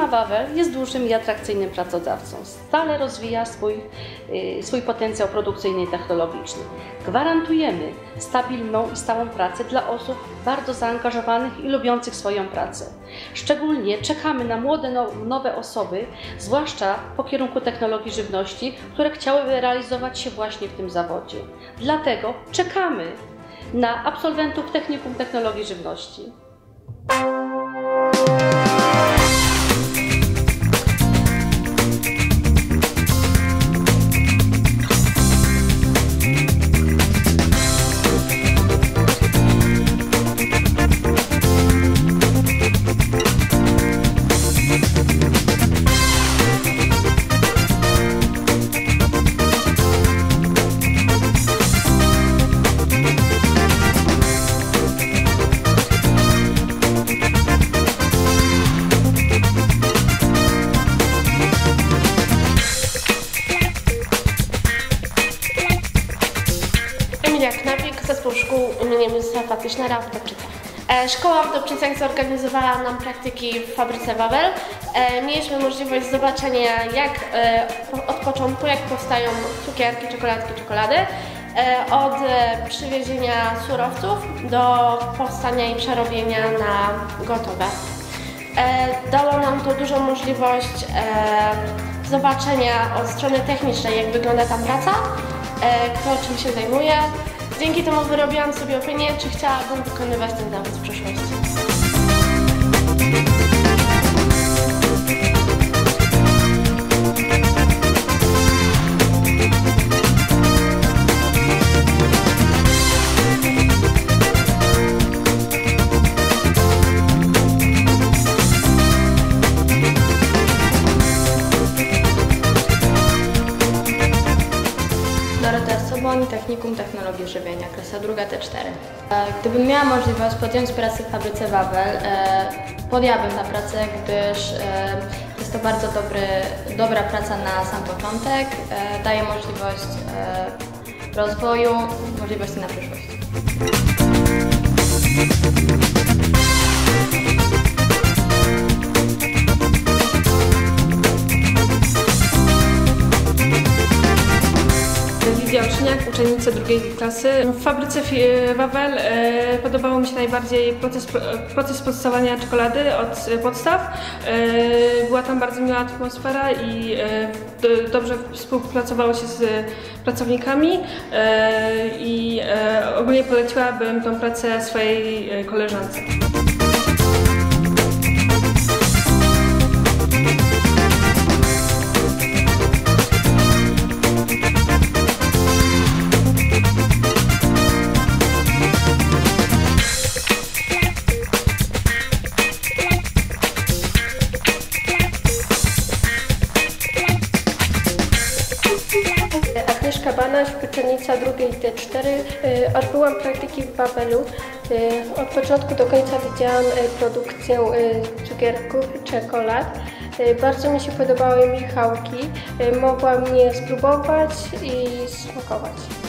Firma Wawel jest dużym i atrakcyjnym pracodawcą. Stale rozwija swój potencjał produkcyjny i technologiczny. Gwarantujemy stabilną i stałą pracę dla osób bardzo zaangażowanych i lubiących swoją pracę. Szczególnie czekamy na młode, nowe osoby, zwłaszcza po kierunku technologii żywności, które chciałyby realizować się właśnie w tym zawodzie. Dlatego czekamy na absolwentów Technikum Technologii Żywności. Zespół Szkół im. Józefa Tischnera w Dobczycach. Szkoła w Dobczycach zorganizowała nam praktyki w fabryce Wawel. Mieliśmy możliwość zobaczenia od początku, jak powstają cukierki, czekoladki, czekolady. Od przywiezienia surowców do powstania i przerobienia na gotowe. Dało nam to dużą możliwość zobaczenia od strony technicznej, jak wygląda tam praca, kto czym się zajmuje. Dzięki temu wyrobiłam sobie opinię, czy chciałabym wykonywać ten zawód w przyszłości. Technikum Technologii Żywienia, klasa druga T4. Gdybym miała możliwość podjąć pracę w fabryce Wawel, podjęłabym tę pracę, gdyż jest to bardzo dobra praca na sam początek, daje możliwość rozwoju, możliwości na przyszłość. Uczniak, uczennica drugiej klasy. W fabryce Wawel podobało mi się najbardziej proces powstawania czekolady od podstaw. Była tam bardzo miła atmosfera i dobrze współpracowało się z pracownikami i ogólnie poleciłabym tą pracę swojej koleżance. Uczennica drugiej T4. Odbyłam praktyki w Wawelu. Od początku do końca widziałam produkcję cukierków, czekolad. Bardzo mi się podobały michałki. Mogłam je spróbować i smakować.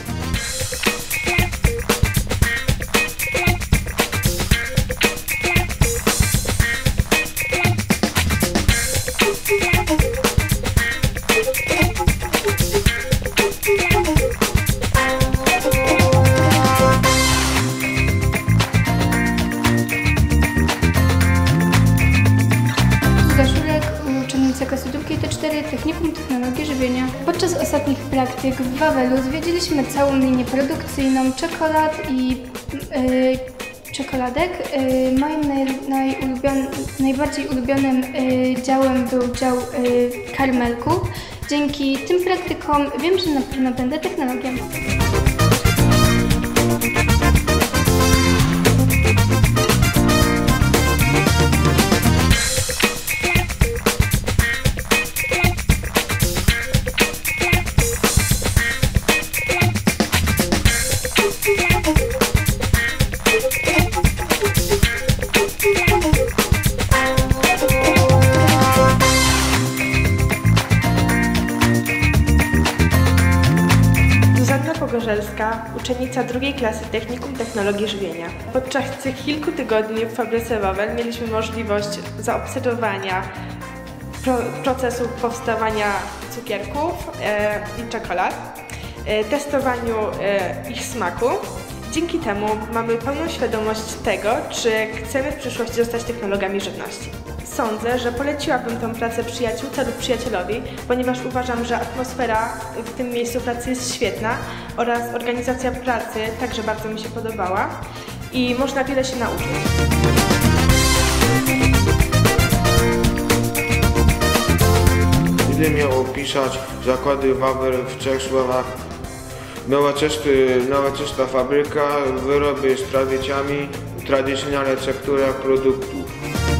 Klasy drugiej T4 Technikum Technologii Żywienia. Podczas ostatnich praktyk w Wawelu zwiedziliśmy całą linię produkcyjną czekolad i czekoladek. Moim najbardziej ulubionym działem był dział karmelków. Dzięki tym praktykom wiem, że na pewno będę technologiem. Uczennica drugiej klasy Technikum Technologii Żywienia. Podczas tych kilku tygodni w fabryce Wawel mieliśmy możliwość zaobserwowania procesu powstawania cukierków i czekolad, testowaniu ich smaku. Dzięki temu mamy pełną świadomość tego, czy chcemy w przyszłości zostać technologami żywności. Sądzę, że poleciłabym tę pracę przyjaciółce lub przyjacielowi, ponieważ uważam, że atmosfera w tym miejscu pracy jest świetna oraz organizacja pracy także bardzo mi się podobała i można wiele się nauczyć. Gdy miał opisać zakłady Wawel w 3 słowach: nowoczesna fabryka, wyroby z tradycjami, tradycyjna receptura produktów.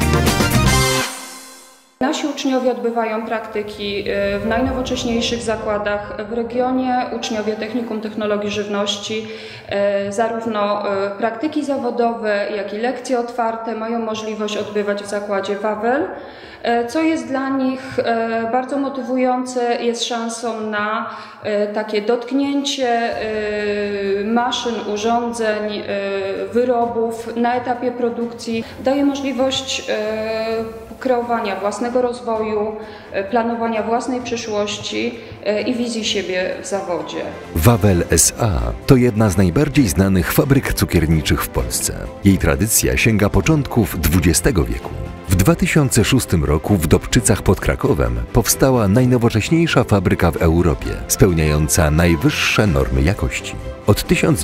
Nasi uczniowie odbywają praktyki w najnowocześniejszych zakładach w regionie, uczniowie Technikum Technologii Żywności. Zarówno praktyki zawodowe, jak i lekcje otwarte mają możliwość odbywać w zakładzie Wawel, co jest dla nich bardzo motywujące, jest szansą na takie dotknięcie maszyn, urządzeń, wyrobów na etapie produkcji. Daje możliwość kreowania własnego rozwoju, planowania własnej przyszłości i wizji siebie w zawodzie. Wawel S.A. to jedna z najbardziej znanych fabryk cukierniczych w Polsce. Jej tradycja sięga początków XX wieku. W 2006 roku w Dobczycach pod Krakowem powstała najnowocześniejsza fabryka w Europie, spełniająca najwyższe normy jakości. Od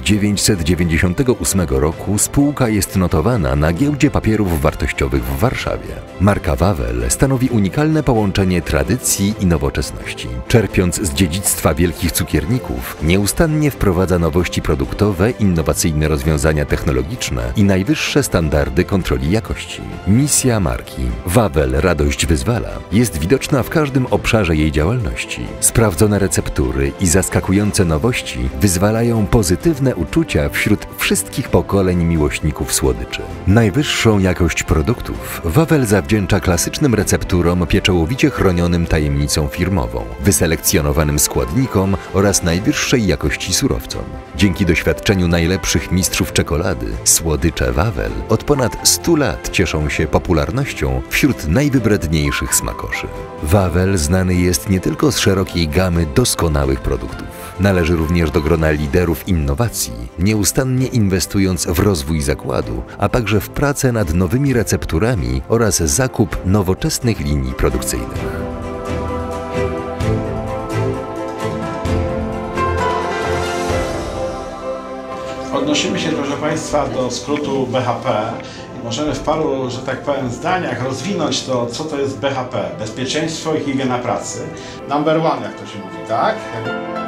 1998 roku spółka jest notowana na Giełdzie Papierów Wartościowych w Warszawie. Marka Wawel stanowi unikalne połączenie tradycji i nowoczesności. Czerpiąc z dziedzictwa wielkich cukierników, nieustannie wprowadza nowości produktowe, innowacyjne rozwiązania technologiczne i najwyższe standardy kontroli jakości. Misja marki Wawel Radość Wyzwala jest widoczna w każdym obszarze jej działalności. Sprawdzone receptury i zaskakujące nowości wyzwalają pozytywne uczucia wśród wszystkich pokoleń miłośników słodyczy. Najwyższą jakość produktów Wawel zawdzięcza klasycznym recepturom pieczołowicie chronionym tajemnicą firmową, wyselekcjonowanym składnikom oraz najwyższej jakości surowcom. Dzięki doświadczeniu najlepszych mistrzów czekolady, słodycze Wawel od ponad 100 lat cieszą się popularnością wśród najwybredniejszych smakoszy. Wawel znany jest nie tylko z szerokiej gamy doskonałych produktów. Należy również do grona liderów innowacji, nieustannie inwestując w rozwój zakładu, a także w pracę nad nowymi recepturami oraz zakup nowoczesnych linii produkcyjnych. Odnosimy się, proszę Państwa, do skrótu BHP. Możemy w paru, że tak powiem, zdaniach rozwinąć to, co to jest BHP. Bezpieczeństwo i higiena pracy. Number one, jak to się mówi, tak?